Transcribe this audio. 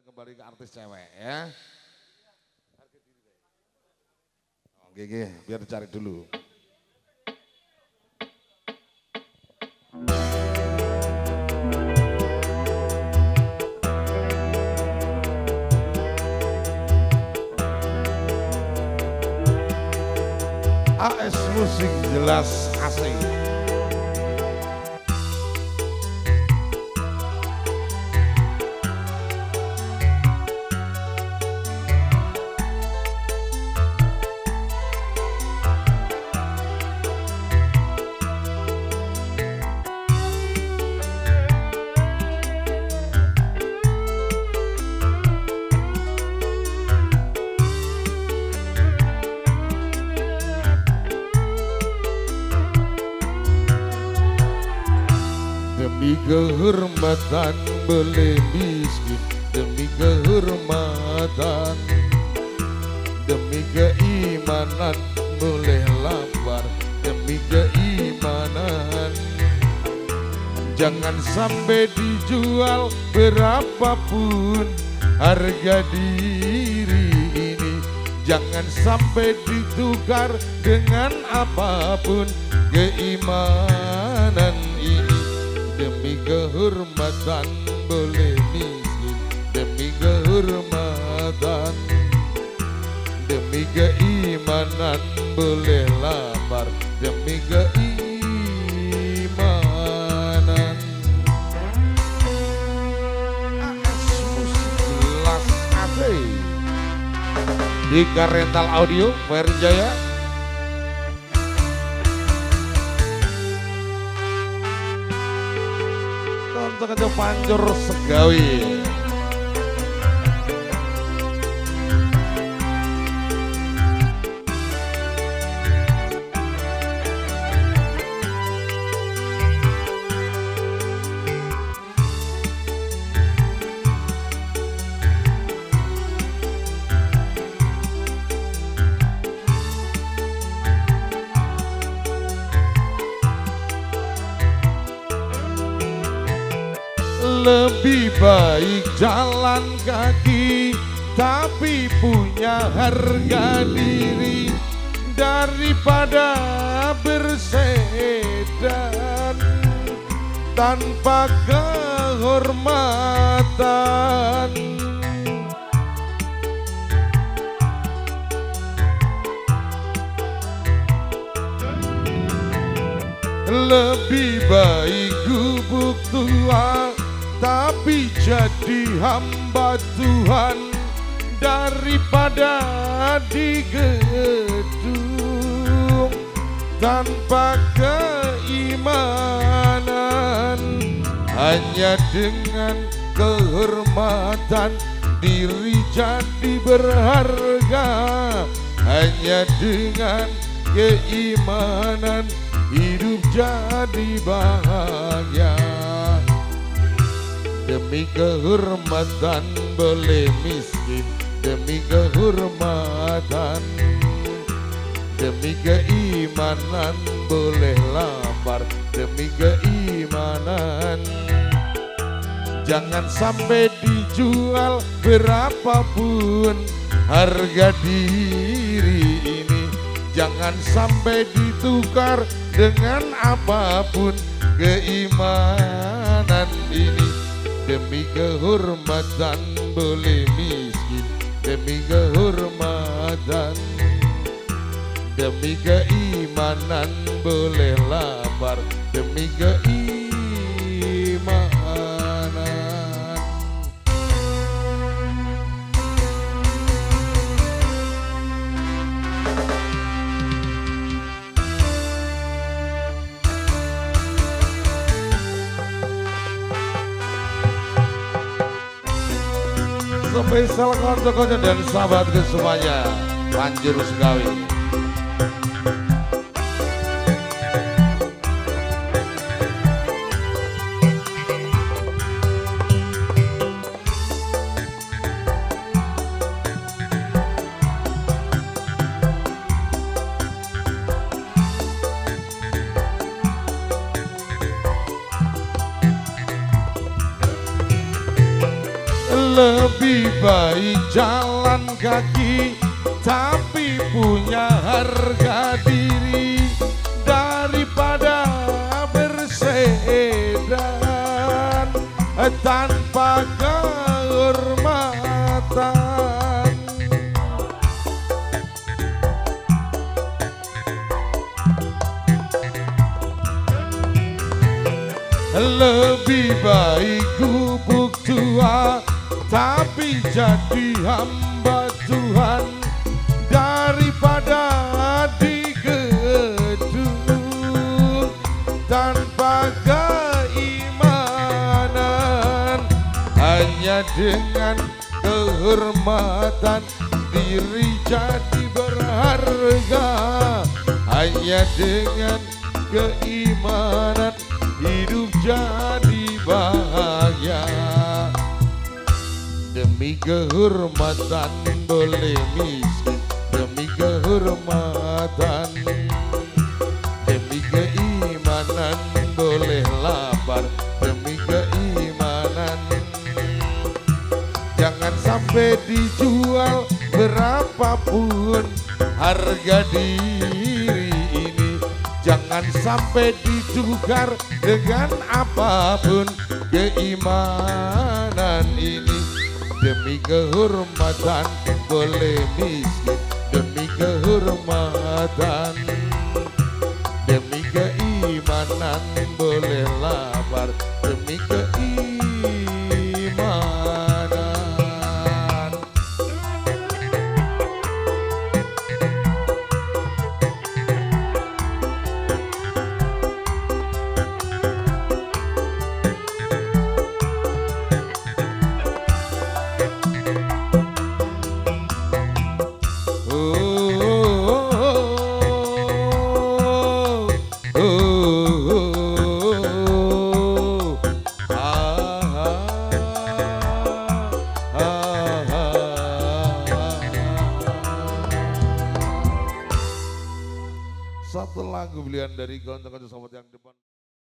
kembali ke artis cewek ya. Oke, biar dicari dulu. AS Musik jelas asing. Demi kehormatan boleh miskin, demi kehormatan, demi keimanan boleh lapar, demi keimanan. Jangan sampai dijual berapapun harga diri ini, jangan sampai ditukar dengan apapun keimanan ini. Demi kehormatan boleh miskin, demi kehormatan, demi keimanan boleh lapar, demi keimanan. AS Musik jelas asik. Dika Rental Audio, Ferry Jaya. Tonton aja pancur segawi. Lebih baik jalan kaki tapi punya harga diri daripada bersedan tanpa kehormatan. Lebih baik gubuk tua tapi jadi hamba Tuhan daripada di gedung tanpa keimanan. Hanya dengan kehormatan diri jadi berharga, hanya dengan keimanan hidup jadi bahagia. Demi kehormatan boleh miskin, demi kehormatan, demi keimanan boleh lapar, demi keimanan. Jangan sampai dijual berapapun harga diri ini, jangan sampai ditukar dengan apapun keimanan ini. Demi kehormatan boleh miskin, demi kehormatan, demi keimanan boleh lapar, demi keimanan. Spesial konco-konco dan sahabatku semuanya, Panjur Segawi. Lebih baik jalan kaki tapi punya harga diri daripada bersedan tanpa kehormatan. Lebih baik gubuk tua tapi jadi hamba Tuhan daripada di gedung tanpa keimanan. Hanya dengan kehormatan diri jadi berharga, hanya dengan keimanan hidup jadi bahagia. Demi kehormatan boleh miskin, demi kehormatan, demi keimanan boleh lapar, demi keimanan. Jangan sampai dijual berapapun harga diri ini, jangan sampai ditukar dengan apapun keimanan ini. Demi kehormatan boleh miskin, demi kehormatan, demi keimanan boleh lapar, demi keimanan. Satu lagu pilihan dari kawan-kawan sobat yang depan.